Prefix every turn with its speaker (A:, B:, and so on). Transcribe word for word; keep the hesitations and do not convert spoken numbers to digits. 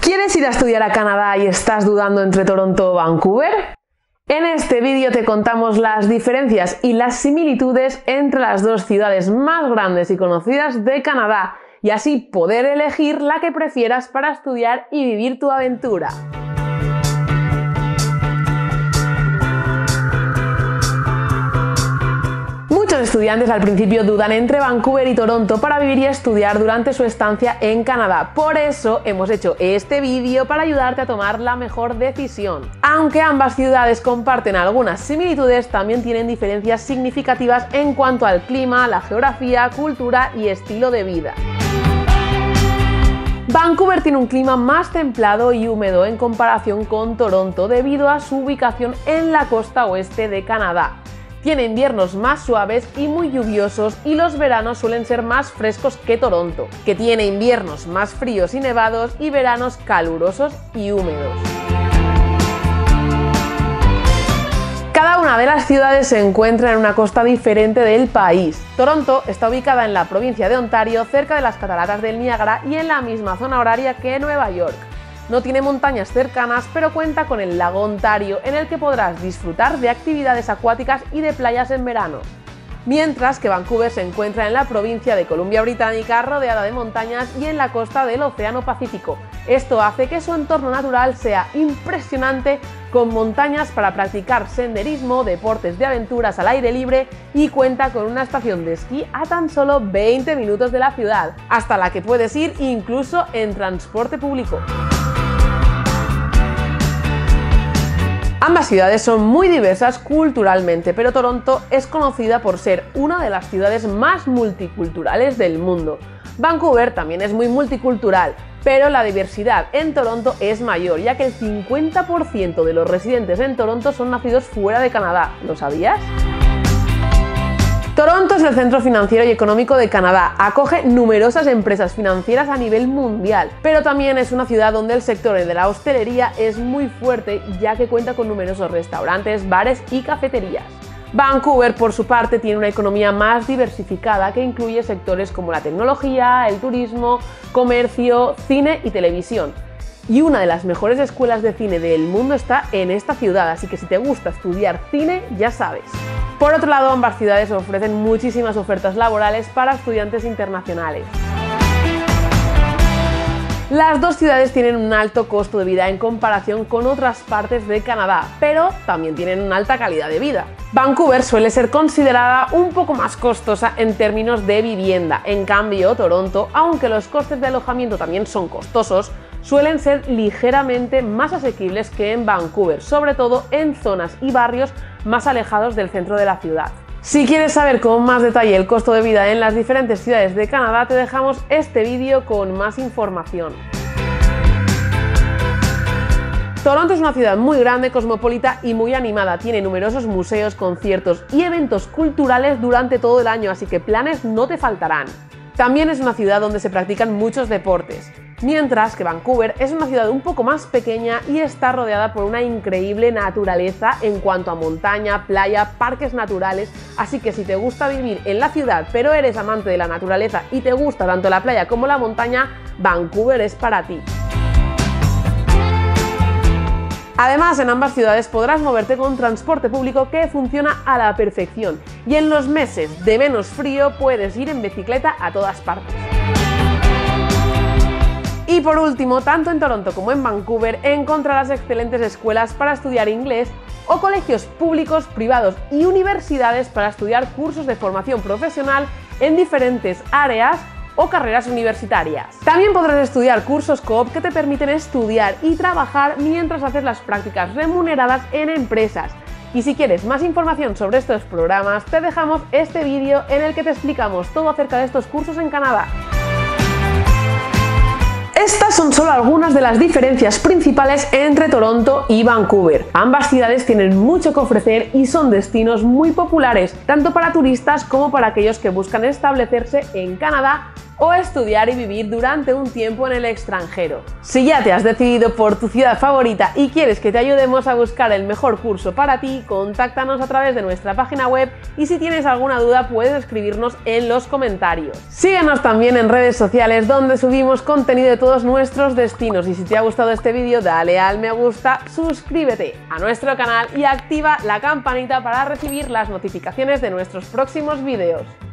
A: ¿Quieres ir a estudiar a Canadá y estás dudando entre Toronto o Vancouver? En este vídeo te contamos las diferencias y las similitudes entre las dos ciudades más grandes y conocidas de Canadá y así poder elegir la que prefieras para estudiar y vivir tu aventura. Muchos estudiantes al principio dudan entre Vancouver y Toronto para vivir y estudiar durante su estancia en Canadá. Por eso hemos hecho este vídeo para ayudarte a tomar la mejor decisión. Aunque ambas ciudades comparten algunas similitudes, también tienen diferencias significativas en cuanto al clima, la geografía, cultura y estilo de vida. Vancouver tiene un clima más templado y húmedo en comparación con Toronto debido a su ubicación en la costa oeste de Canadá. Tiene inviernos más suaves y muy lluviosos y los veranos suelen ser más frescos que Toronto, que tiene inviernos más fríos y nevados y veranos calurosos y húmedos. Cada una de las ciudades se encuentra en una costa diferente del país. Toronto está ubicada en la provincia de Ontario, cerca de las cataratas del Niágara y en la misma zona horaria que Nueva York. No tiene montañas cercanas, pero cuenta con el lago Ontario, en el que podrás disfrutar de actividades acuáticas y de playas en verano. Mientras que Vancouver se encuentra en la provincia de Columbia Británica, rodeada de montañas y en la costa del Océano Pacífico. Esto hace que su entorno natural sea impresionante, con montañas para practicar senderismo, deportes de aventuras al aire libre y cuenta con una estación de esquí a tan solo veinte minutos de la ciudad, hasta la que puedes ir incluso en transporte público. Ambas ciudades son muy diversas culturalmente, pero Toronto es conocida por ser una de las ciudades más multiculturales del mundo. Vancouver también es muy multicultural, pero la diversidad en Toronto es mayor, ya que el cincuenta por ciento de los residentes en Toronto son nacidos fuera de Canadá. ¿Lo sabías? Toronto es el centro financiero y económico de Canadá, acoge numerosas empresas financieras a nivel mundial, pero también es una ciudad donde el sector de la hostelería es muy fuerte, ya que cuenta con numerosos restaurantes, bares y cafeterías. Vancouver, por su parte, tiene una economía más diversificada que incluye sectores como la tecnología, el turismo, comercio, cine y televisión. Y una de las mejores escuelas de cine del mundo está en esta ciudad, así que si te gusta estudiar cine, ya sabes. Por otro lado, ambas ciudades ofrecen muchísimas ofertas laborales para estudiantes internacionales. Las dos ciudades tienen un alto costo de vida en comparación con otras partes de Canadá, pero también tienen una alta calidad de vida. Vancouver suele ser considerada un poco más costosa en términos de vivienda. En cambio, Toronto, aunque los costes de alojamiento también son costosos, suelen ser ligeramente más asequibles que en Vancouver, sobre todo en zonas y barrios más alejados del centro de la ciudad. Si quieres saber con más detalle el costo de vida en las diferentes ciudades de Canadá, te dejamos este vídeo con más información. Toronto es una ciudad muy grande, cosmopolita y muy animada. Tiene numerosos museos, conciertos y eventos culturales durante todo el año, así que planes no te faltarán. También es una ciudad donde se practican muchos deportes, mientras que Vancouver es una ciudad un poco más pequeña y está rodeada por una increíble naturaleza en cuanto a montaña, playa, parques naturales, así que si te gusta vivir en la ciudad pero eres amante de la naturaleza y te gusta tanto la playa como la montaña, Vancouver es para ti. Además, en ambas ciudades podrás moverte con transporte público que funciona a la perfección y en los meses de menos frío puedes ir en bicicleta a todas partes. Y por último, tanto en Toronto como en Vancouver encontrarás excelentes escuelas para estudiar inglés o colegios públicos, privados y universidades para estudiar cursos de formación profesional en diferentes áreas o carreras universitarias. También podrás estudiar cursos co-op que te permiten estudiar y trabajar mientras haces las prácticas remuneradas en empresas. Y si quieres más información sobre estos programas, te dejamos este vídeo en el que te explicamos todo acerca de estos cursos en Canadá. Estas son solo algunas de las diferencias principales entre Toronto y Vancouver. Ambas ciudades tienen mucho que ofrecer y son destinos muy populares, tanto para turistas como para aquellos que buscan establecerse en Canadá o estudiar y vivir durante un tiempo en el extranjero. Si ya te has decidido por tu ciudad favorita y quieres que te ayudemos a buscar el mejor curso para ti, contáctanos a través de nuestra página web y si tienes alguna duda puedes escribirnos en los comentarios. Síguenos también en redes sociales donde subimos contenido de todos nuestros destinos y si te ha gustado este vídeo dale al me gusta, suscríbete a nuestro canal y activa la campanita para recibir las notificaciones de nuestros próximos vídeos.